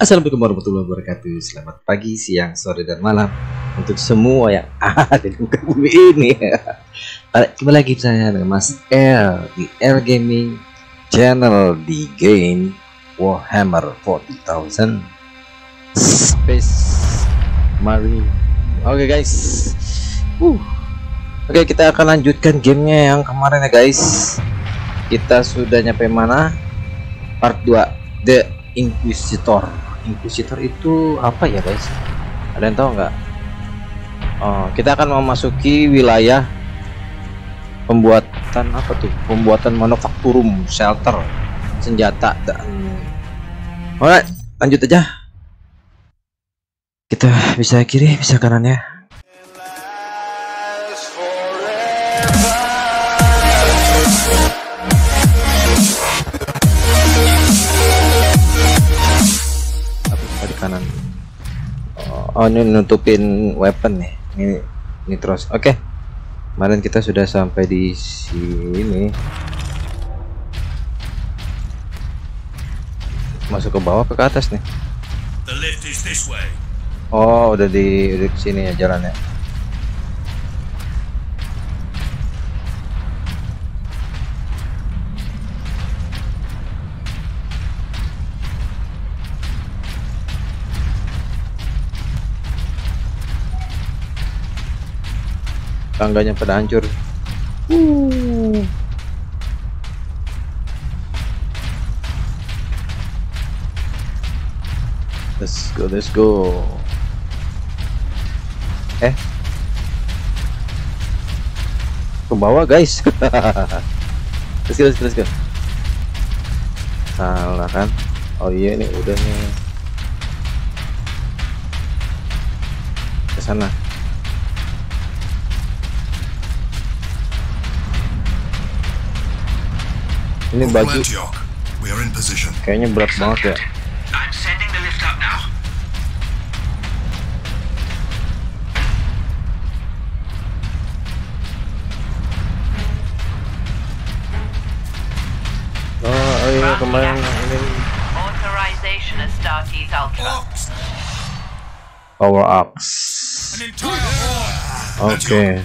Assalamualaikum warahmatullahi wabarakatuh. Selamat pagi, siang, sore, dan malam untuk semua yang ada di muka bumi ini. Kembali lagi saya dengan Mas L di L Gaming Channel di game Warhammer 40,000 Space Marine. Oke guys, Oke, kita akan lanjutkan gamenya yang kemarin ya guys. Kita sudah nyampe mana? Part 2, The Inquisitor. Inquisitor itu apa ya guys? Ada yang tahu nggak? Oh, kita akan memasuki wilayah pembuatan apa tuh? Pembuatan manufakturum, shelter, senjata dan. Alright, lanjut aja. Kita bisa kiri, bisa kanan ya. Kanan. Oh, ini nutupin weapon nih. Ini terus. Oke. Kemarin kita sudah sampai di sini. Masuk ke bawah ke atas nih. Oh, udah di sini ya jalannya. Tangganya pada hancur. Let's go. Ke bawah guys. Let's go. Salah kan? Oh iya, ini udah nih. Ke sana. Ini baju kayaknya berat banget ya. Oh iya, kemarin ini Power Ox. Oke.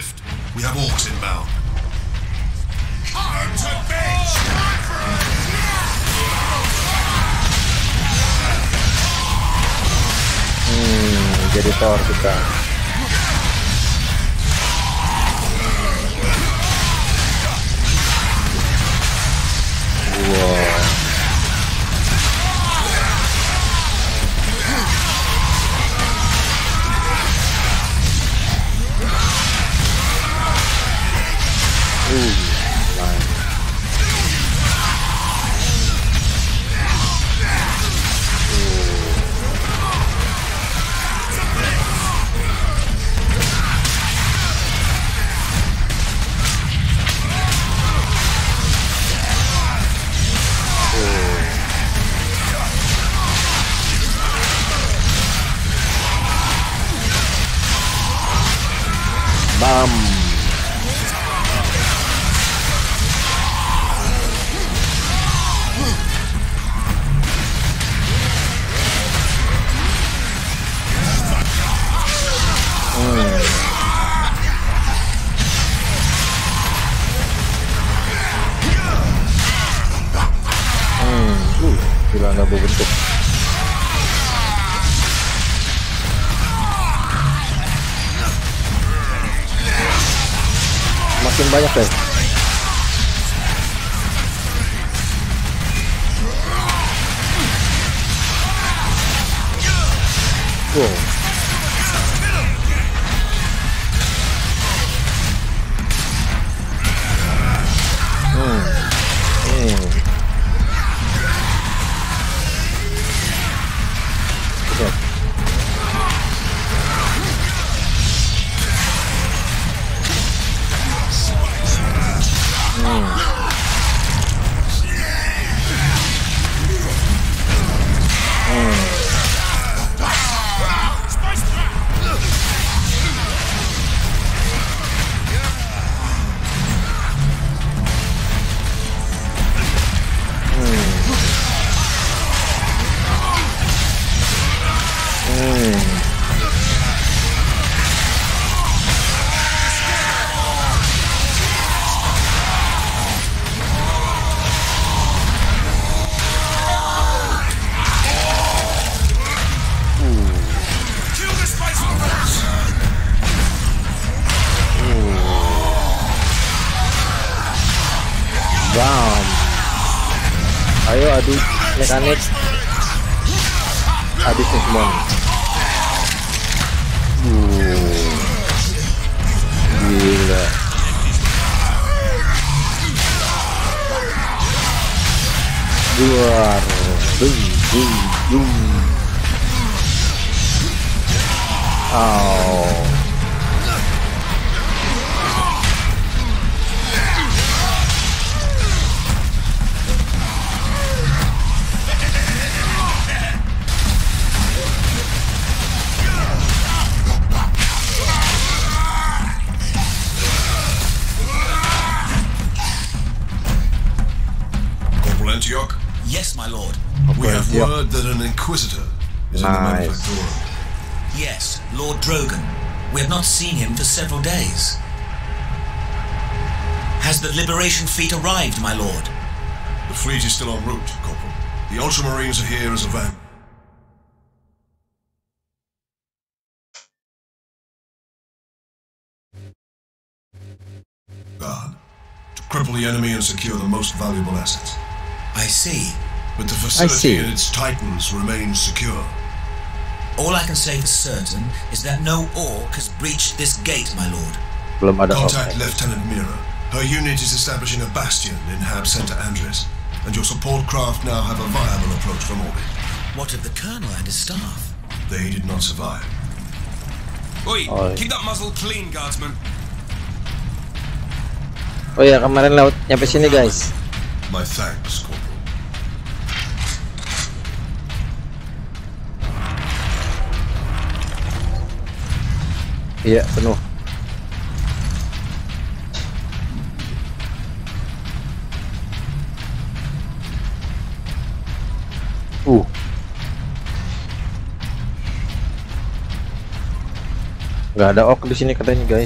Jadi Thor kita. Wow. Bam. Gila, nggak berbentuk. Makin banyak guys. Wow. mekanik habis nih semua. Gila. Luar. Oh. Antioch? Yes, my lord. We have word that an Inquisitor is in the Manufactorum. Yes, Lord Drogon. We have not seen him for several days. Has the Liberation Fleet arrived, my lord? The fleet is still en route, Corporal. The Ultramarines are here as a van. Guard. To cripple the enemy and secure the most valuable assets. I see. But the facility and its titans remain secure. All I can say for certain is that no orc has breached this gate, my lord. Belum ada Contact Lieutenant Mira. Her unit is establishing a bastion in Hab Center Andres, and your support craft now have a viable approach from orbit. What of the Colonel and his staff? They did not survive. Oi, keep that muzzle clean, guardsman. Oh ya, kemarin laut nyampe sini, guys. My thanks, Corporal. Iya, penuh. Nggak ada orc di sini katanya, guys.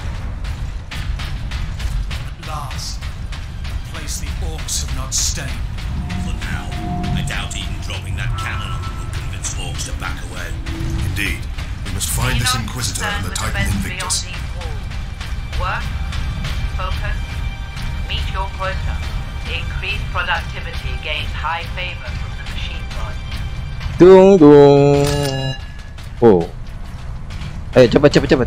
Last, place the orcs have not stayed. For now, I doubt even dropping that cannon on them will convince orcs to back away. Indeed. We must find this Inquisitor and the Titan Invictus. Work, focus, meet your quota. Increased productivity gains high favor from the machine god. Dung. Oh. Ayo cepat.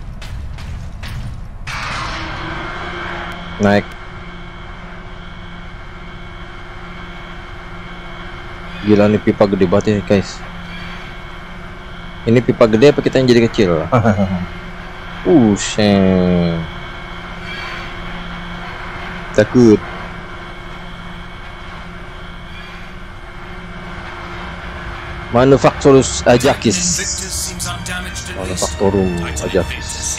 Naik. Gila nih pipa gede banget ya, guys. Ini pipa gede apa kita yang jadi kecil? Sen. Takut. Manufacturus Ajakis. Manufactorum Ajakis.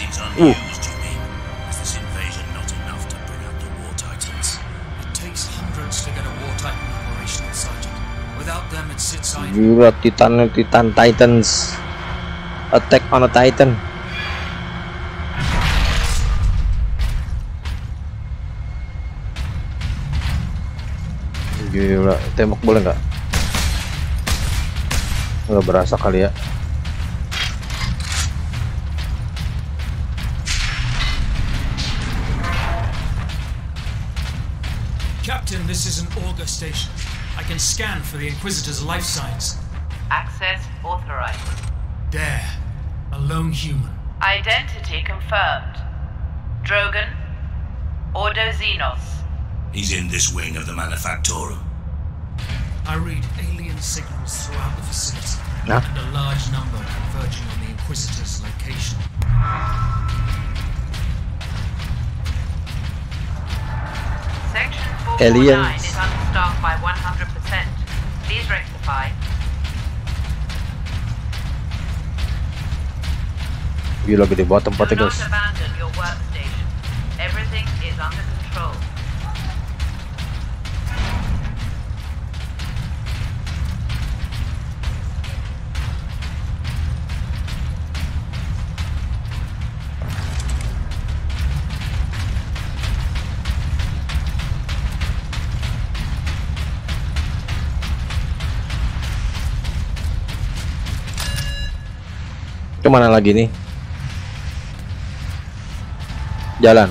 Gila, Titan Titans. Attack on a Titan. Gila, tembak boleh nggak? Nggak berasa kali ya. Captain, this is an auger station. I can scan for the Inquisitor's life signs. Access authorized. There, a lone human. Identity confirmed. Drogon, Ordo Xenos. He's in this wing of the Manufactorum. I read alien signals throughout the facility, Nah. and a large number converging on the Inquisitor's location. Section 449 Aliens. is understaffed by 100%. Please rectify. Gila gede banget Do tempatnya, not guys. abandon your workstation. Everything is under control. Kemana lagi nih? Jalan.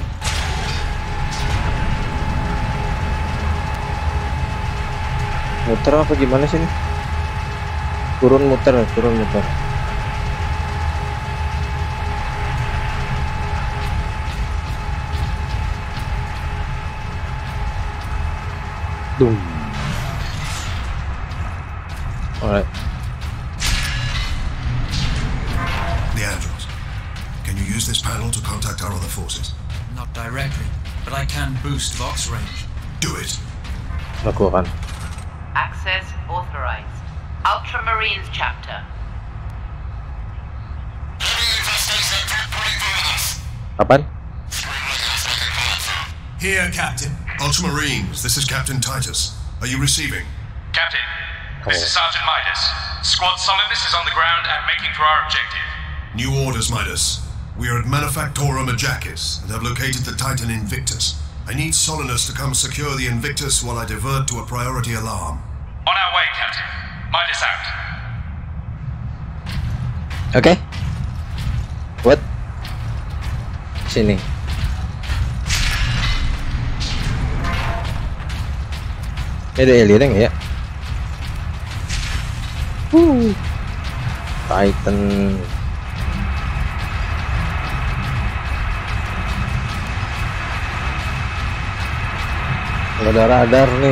Muter apa gimana sih nih? Turun muter. Dum. Alright. Leandros, can you use this panel to contact our other forces? Not directly, but I can boost Vox range. Do it. Lakukan. Access authorized. Ultramarines chapter. Kapan? Here, Captain. Ultramarines, this is Captain Titus. Are you receiving? Captain, this is Sergeant Midas. Squad Solidus is on the ground and making for our objective. New orders, Midas. We are at Manufactorum Ajakis and have located the Titan Invictus. I need Solinus to come secure the Invictus while I divert to a priority alarm. On our way, Captain. Midas out. Oke. What? Sini. Ada alien nggak ya? Titan. Nggak ada radar nih.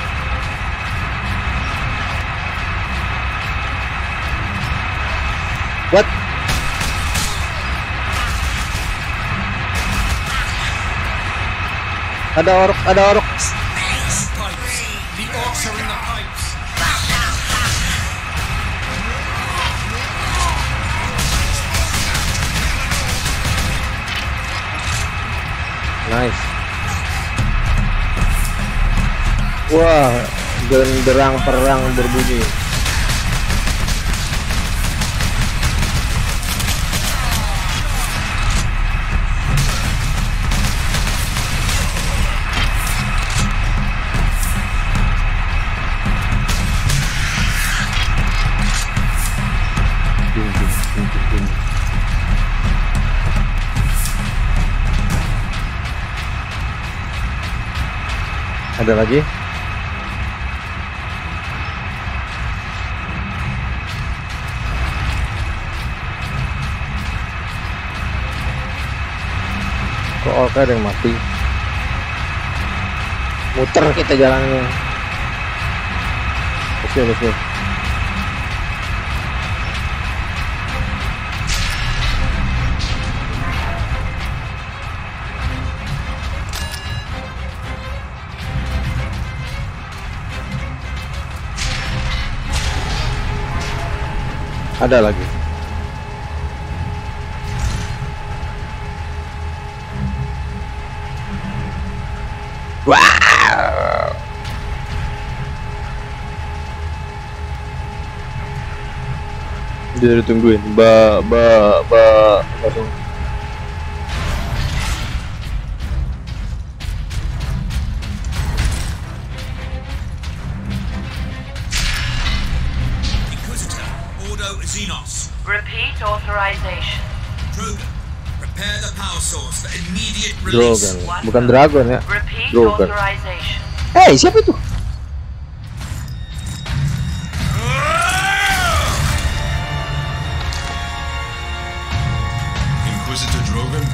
What? Ada orok. Pipes. The orcs are in the pipes. Nice. Wah, genderang perang berbunyi. Ada lagi? Kok orka ada yang mati? Muter kita jalannya. Let's go. Ada lagi. Wow. Dia ditungguin. Langsung. Xenos. Repeat authorization. Drogon, prepare the power source for immediate release. Drogon, bukan Dragon ya. Repeat Drogon. authorization. Hey, siapa itu? Inquisitor Drogon?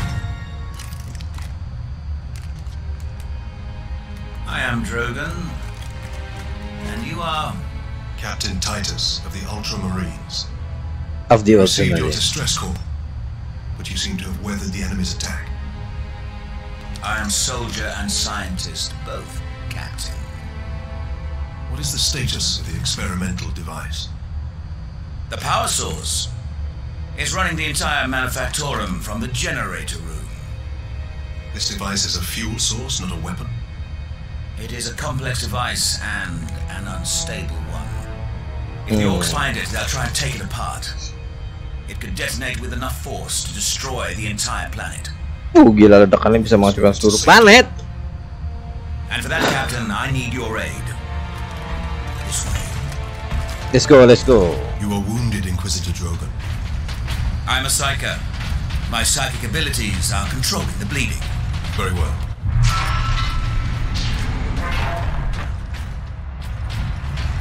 I am Drogon, and you are Captain Titus of the Ultramarines. Of the Received your Ultramarines. distress call, but you seem to have weathered the enemy's attack. I am soldier and scientist, both, Captain. What is the status of the experimental device? The power source is running the entire Manufactorum from the generator room. This device is a fuel source, not a weapon. It is a complex device and an unstable one. If the orcs find it, they'll try and take it apart. It could detonate with enough force to destroy the entire planet. Gila, ledakannya bisa menghancurkan seluruh planet. And for that, Captain, I need your aid. This way. Let's go. You are wounded, Inquisitor Drogon. I'm a psyker. My psychic abilities are controlling the bleeding. Very well.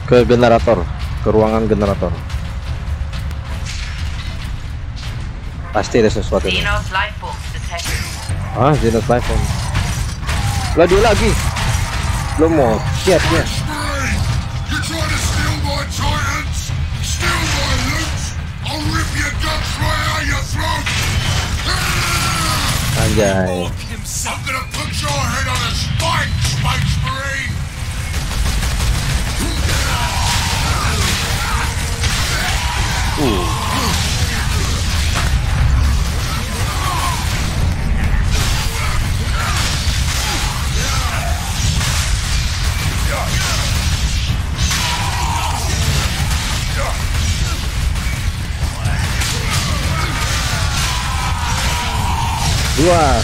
Ke generator, ke ruangan generator. Pasti ada sesuatu. Xenos life forms detected. Ah, Xenos life form. Lah dia lagi. Belum mau. Siap dia. You try to steal my Titans? Steal my loot? I'll rip your guts right out your throat! Anjay. I'm gonna put your head on a spike, Space Marine! Luar.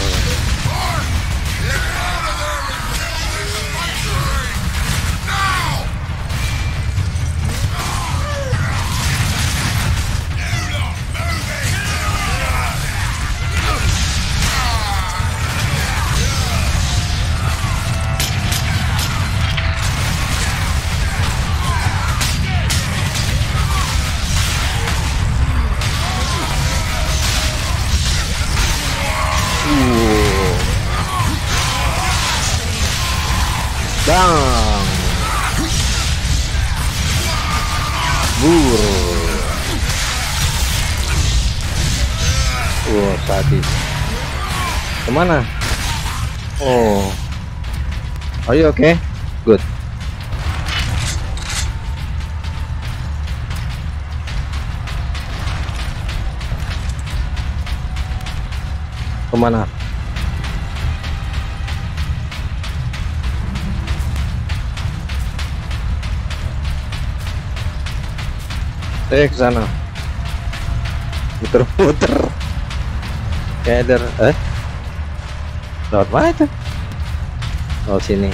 Bang. Bur. Sadis. Kemana? Oh. Are you okay? Good. Kemana? Ke sana. Muter-muter. Kader, lewat mana itu? Oh, sini.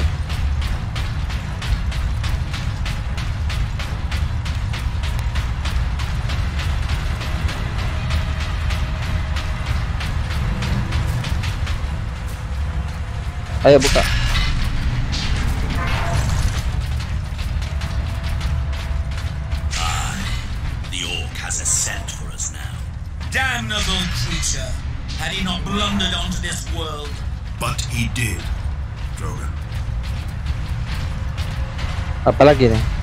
Ayo buka. The Orc has a scent for us now. Damnable creature! Had he not blundered onto this world? But he did, Drogon. Apalagi nih?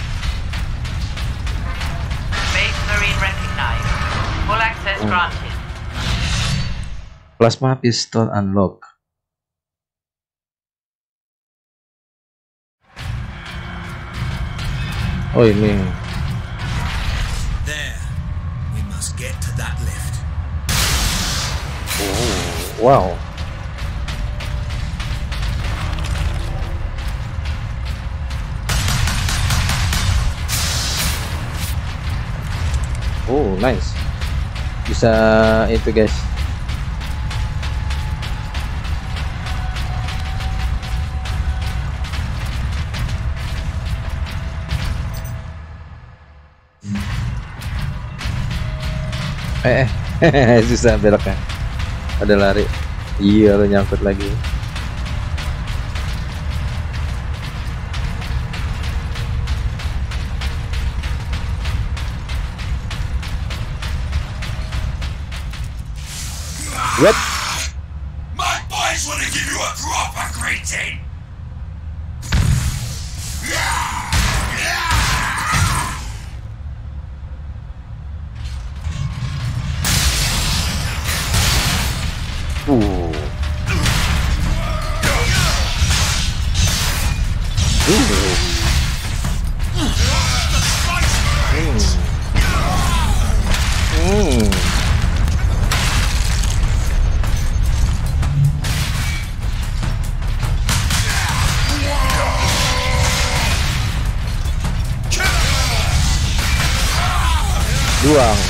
Space Marine recognized. Full access granted. Plasma pistol unlock. Oh ini. There. We must get to that lift. Oh, wow. Oh, nice. Bisa itu, guys. Susah beloknya. Ada lari. Iya, lo nyangkut lagi. What? My boys want to give you a proper greeting! Buang.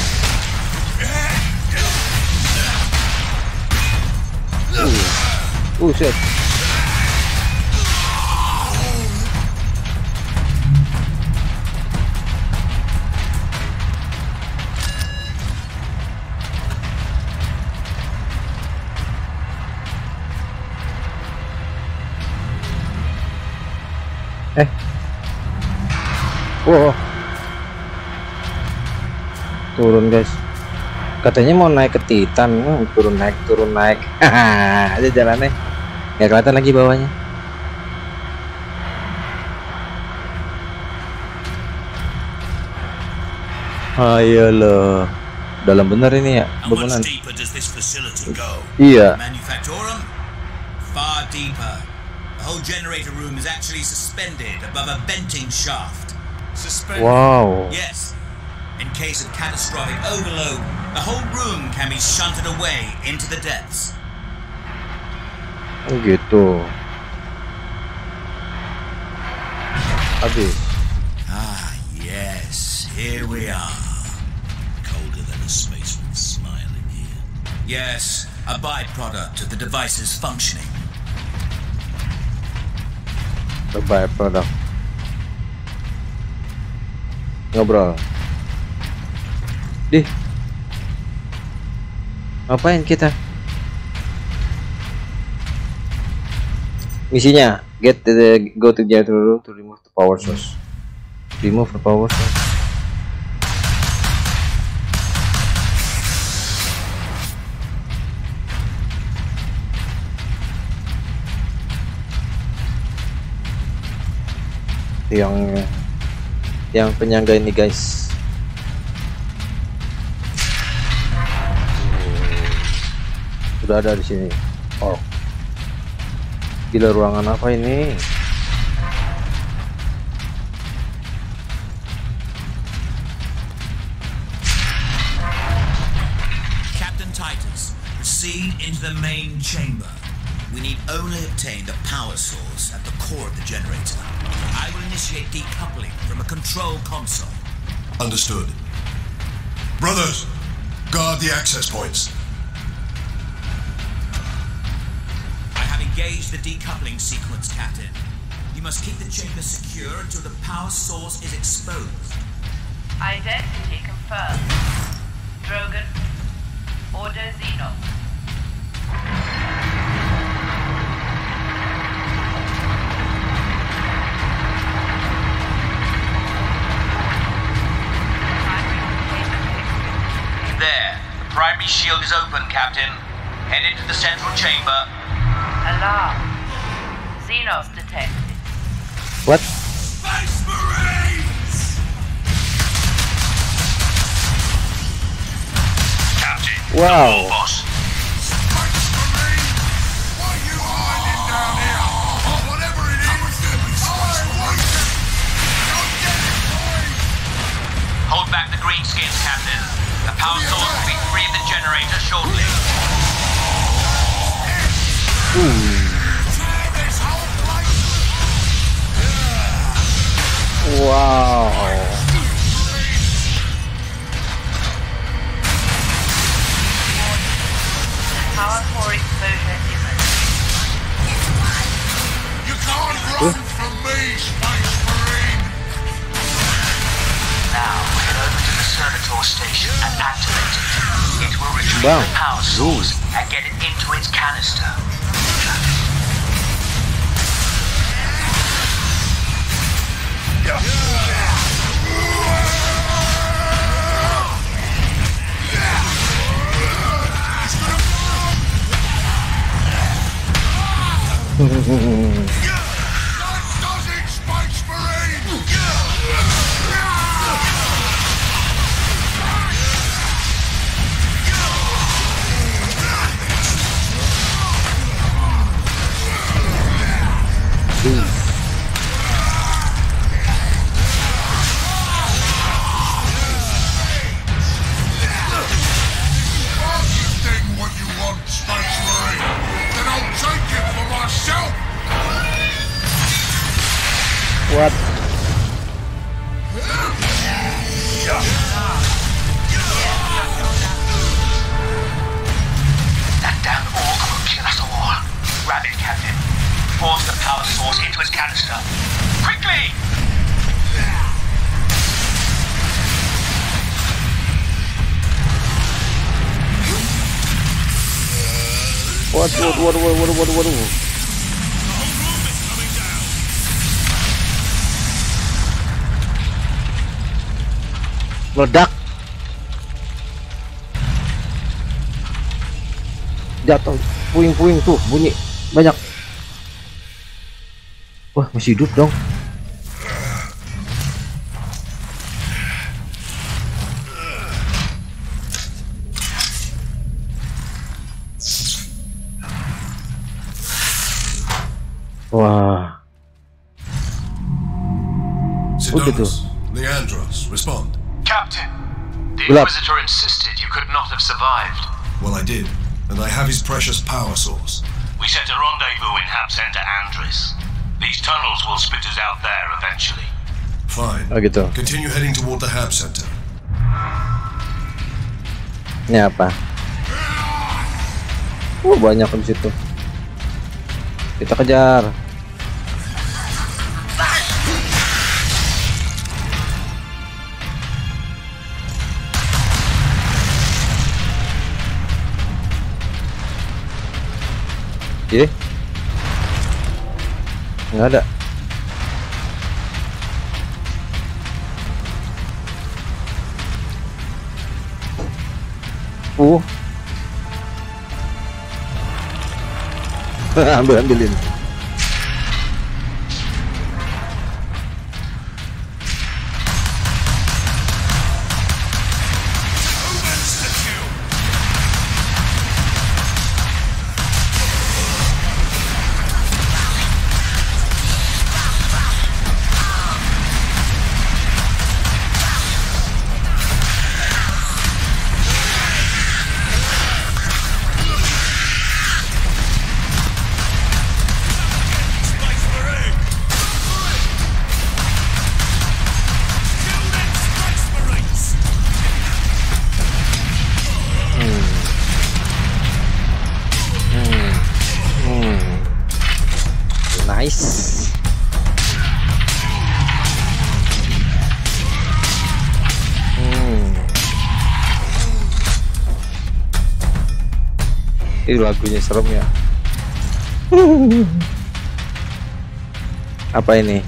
Shit. Wow. Turun guys. Katanya mau naik ke Titan, turun naik. Aja jalannya. Nggak kelihatan lagi bawahnya. Ayolah. Dalam bener ini ya, bangunan. Iya. Manufactorum? Far deeper. The whole generator room is actually suspended above a venting shaft. Suspended? Wow. Yes. In case of catastrophic overload, the whole room can be shunted away into the depths. Gitu. Habis. Ah, yes. Here we are. Colder than a spaceman's smile in here. Yes, a byproduct of the device's functioning. The byproduct. Ngobrol. Dih. Ngapain kita? Misinya go to generator room to remove the power source. Remove the power source. Yang penyangga ini guys. Sudah ada di sini. Oh, gila, ruangan apa ini? Captain Titus, proceed into the main chamber. We need only obtain the power source at the core of the generator. I will initiate decoupling from a control console. Understood. Brothers, guard the access points. I have engaged the decoupling sequence, Captain. You must keep the chamber secure until the power source is exposed. Identity confirmed. Drogon. Order Xenos. There. The primary shield is open, Captain. Head into the central chamber. Alarm. Xenos detected. What? Space Marines! Captain, Wow. boss. Hold back the greenskins, Captain. The power source will be free of the generator shortly. Wow. Power core exposure imminent. You can't run from me, Space Marine! Now, head over to the Cernator station and activate it. It will retrieve Wow. the power source and get it into its canister. Space Marine! What you want, Space Marine? Then I'll take it for myself! What? That damn orc will kill us all. Grab it, Captain. Force the power source into its canister. Quickly! What? Meledak. Jatuh. Puing-puing tuh bunyi banyak. Wah, masih hidup dong. Wah. Sidonus, Leandros, respond. Captain, the Gelap. Inquisitor insisted you could not have survived. Well, I did, and I have his precious power source. We set a rendezvous in Hab Center Andris. These tunnels will spit us out there eventually. Fine. Oh gitu. Continue heading toward the Hab Center. Ini apa? Banyak di situ. Kita kejar. Nggak ada. Ambilin. Nice. Ini lagunya serem ya. Apa ini?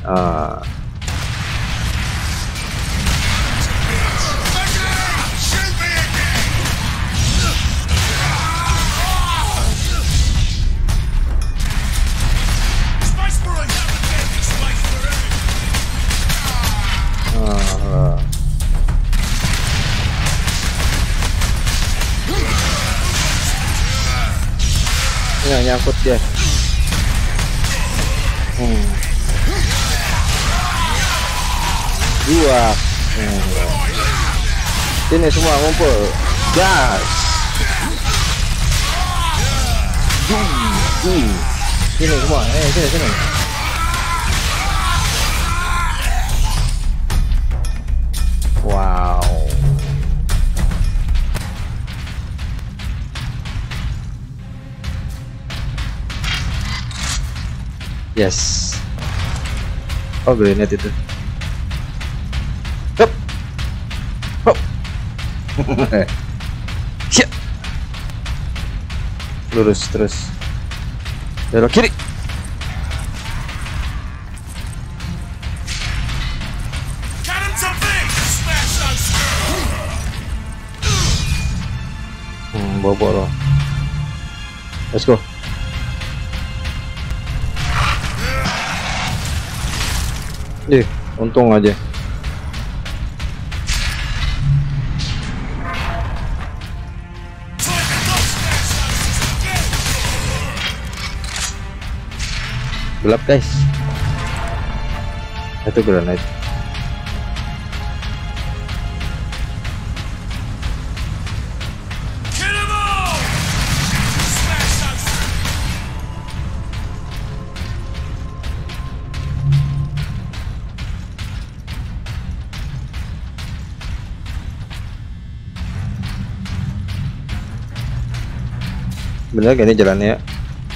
Ya, nyangkut dia. Dua. Sini semua ngumpul. Gas. Sini semua. Sini. Wow. Yes. Oh, grenade itu. Hop. Hop. Siap. Lurus terus. Belok kiri. Bobo loh. Let's go. Untung aja. Gelap guys. Itu granat. Bener gak ini jalannya ya?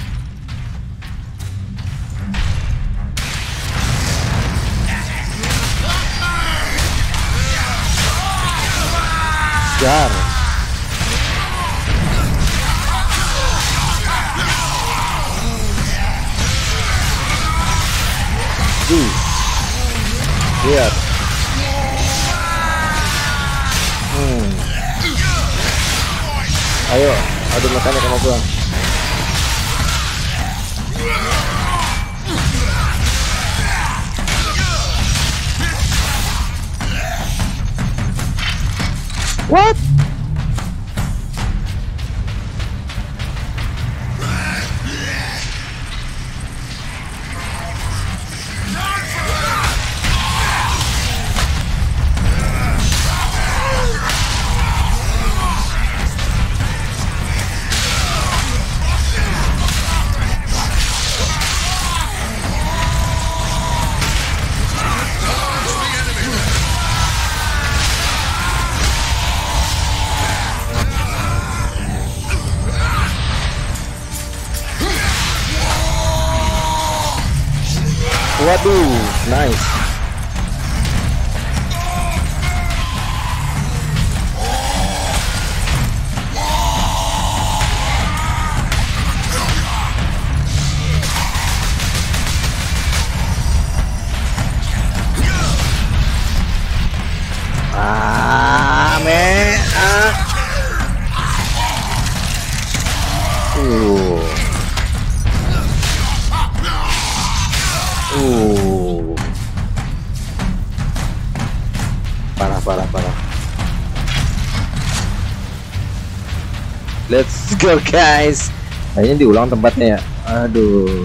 Jar. Lihat. Ayo, adu mekanik sama gua. What? Waduh, nice. Parah. Let's go guys. Kayaknya diulang tempatnya ya. Aduh.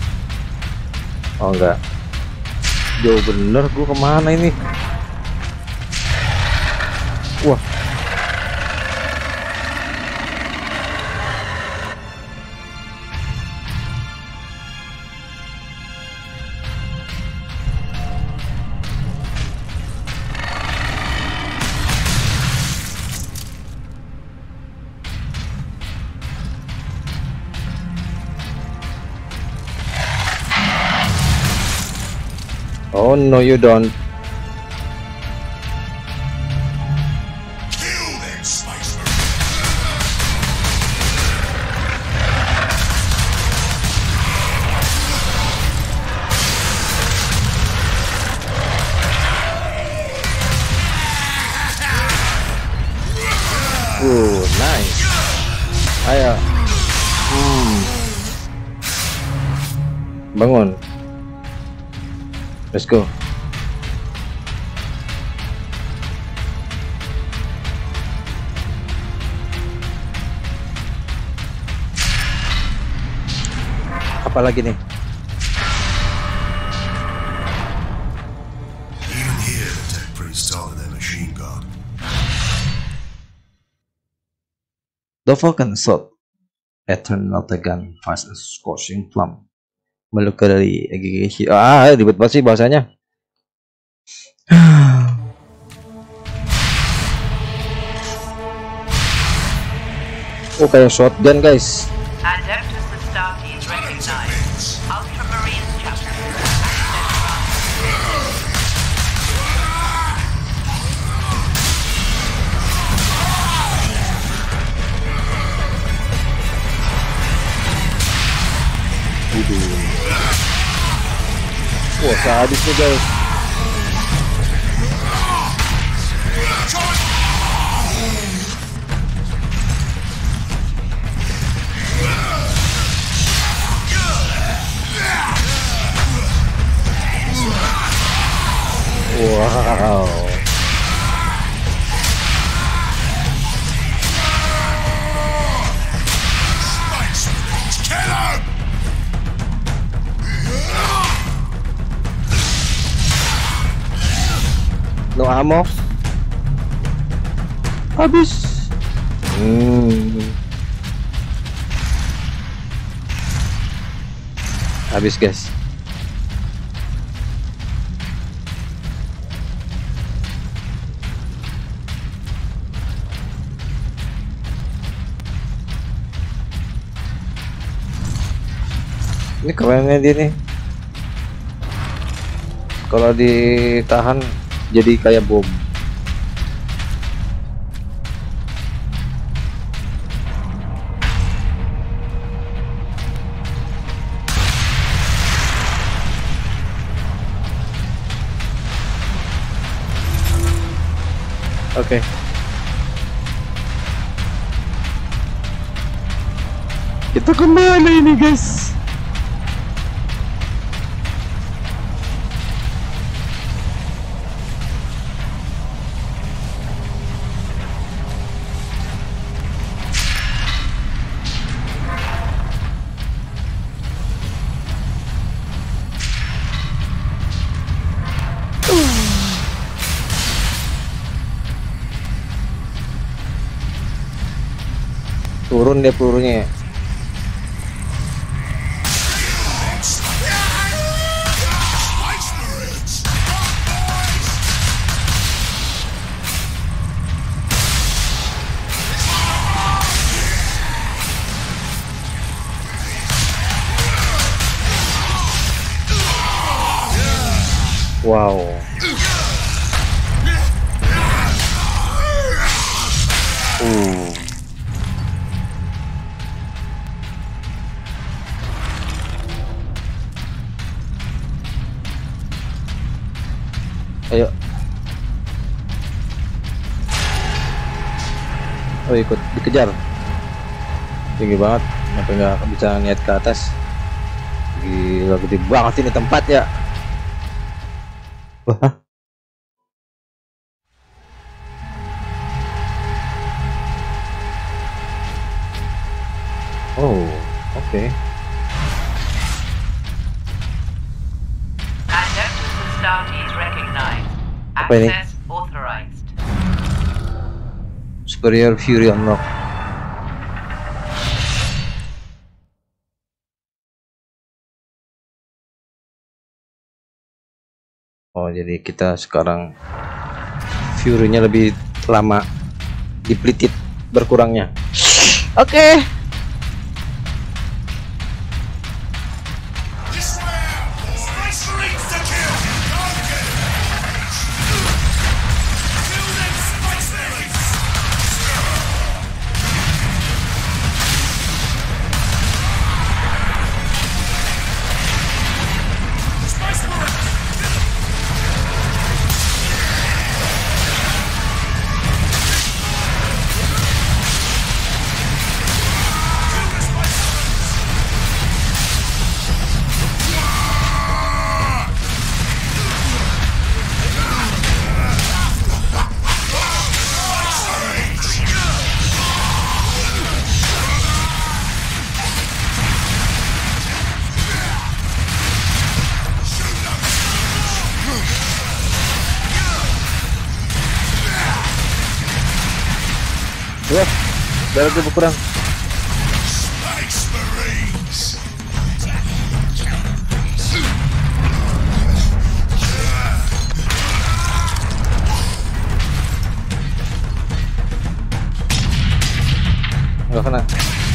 Oh enggak. Jauh bener gua kemana ini? Wah. Oh no, you don't. Kill them, Spice Marine. Nice. Ayo. Bangun. Let's go. Apa lagi nih? Even here, the tech priests are their machine guard. The Falcon Sword, Eternal Tegan, Fast and Scorching Plum. Melukai agregasi. Ribet banget sih bahasanya. Oh, kayak shotgun guys. Adeptus Astartes recognized. Ultramarine chapter. Wah, sadis nih guys. Wow. No ammo. Habis. Habis guys. Ini kerennya dia nih. Kalau ditahan jadi kayak bom. Oke. Kita kemana ini guys? Turun deh pelurunya. Wow. Ayo. Oh, ikut dikejar. Tinggi banget, sampai nggak bisa lihat ke atas. Gila, gede banget ini tempat ya. Wah. Oh, oke. Apa ini? Superior Fury unlock. Oh, jadi kita sekarang Fury-nya lebih lama dipelitit berkurangnya. Oke. Wah, darahnya berkurang. Nggak kena.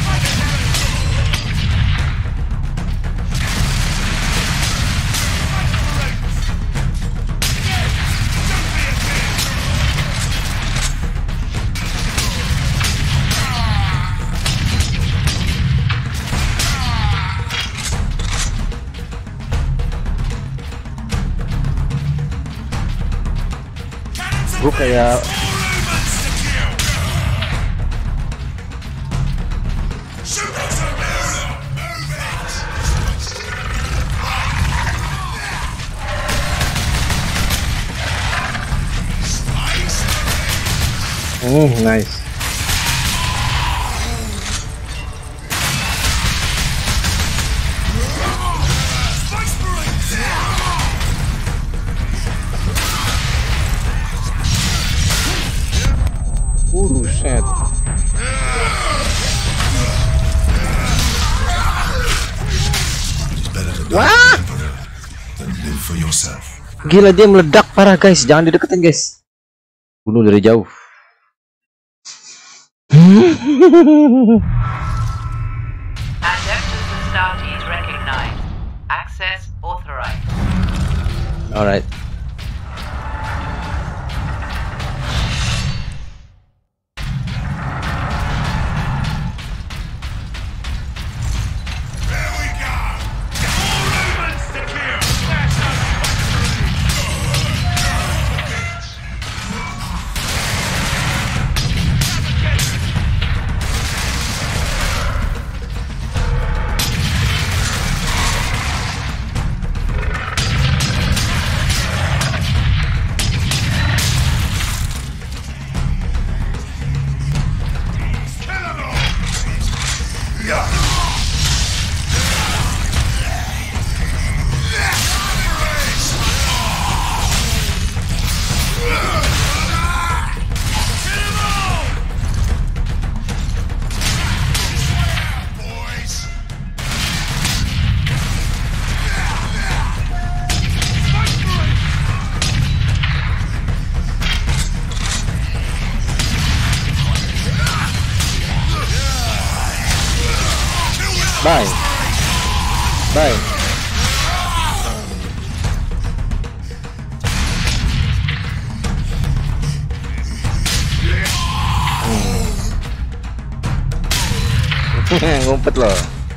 Gue kayak nice. Set. Wah! Gila, dia meledak parah guys, jangan dideketin guys. Bunuh dari jauh. Alright. Bye. Bye. Ngumpet loh.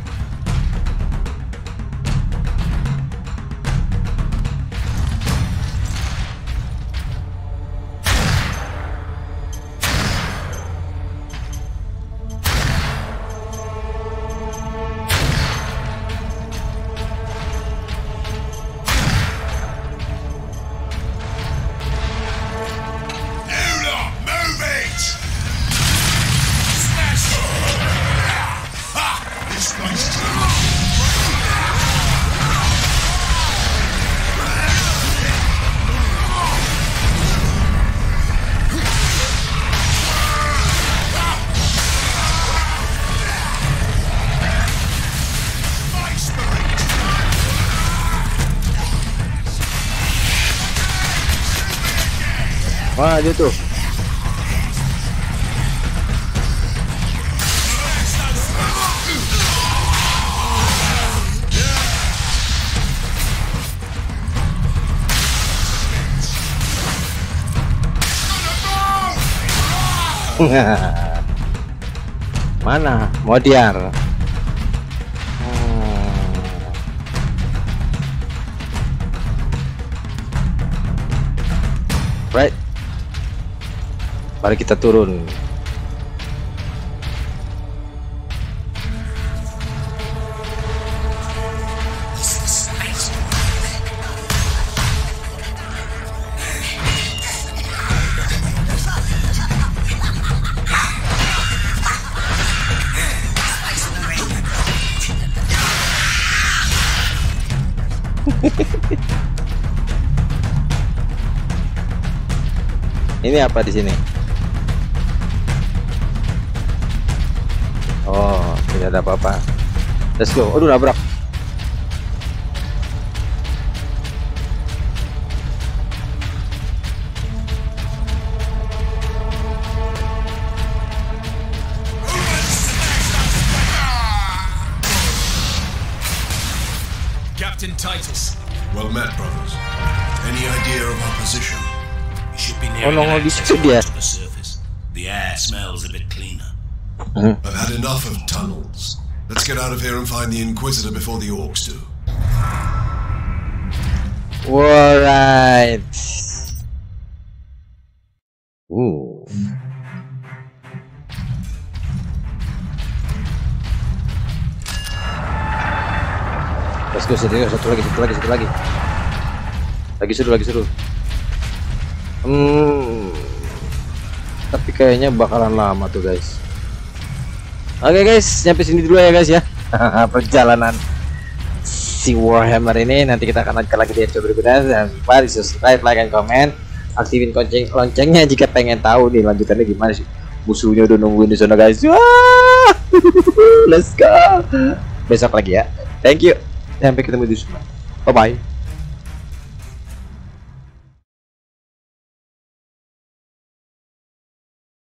Wah, dia tuh. Mana? Modiar. Right. Mari kita turun. Ini apa di sini? Oh, tidak ada apa-apa. Let's go. Aduh, nabrak. Captain Titus. Well met, brothers. Any idea of our position? We should be near Oh no, an di access situ dia. to the surface. The air smells a bit cleaner. I've had enough of tunnels. Let's get out of here and find the Inquisitor before the orcs do. Alright. Let's go, satu lagi. Lagi seru. Tapi kayaknya bakalan lama tuh, guys. Oke, guys, nyampe sini dulu ya, guys ya. Perjalanan si Warhammer ini. Nanti kita akan lanjutkan lagi di episode berikutnya. Jangan lupa di subscribe, like, and comment. Aktifin loncengnya jika pengen tahu nih lanjutannya gimana sih. Musuhnya udah nungguin di sana, guys. Let's go. Besok lagi ya. Thank you. Sampai ketemu di sana. Bye bye.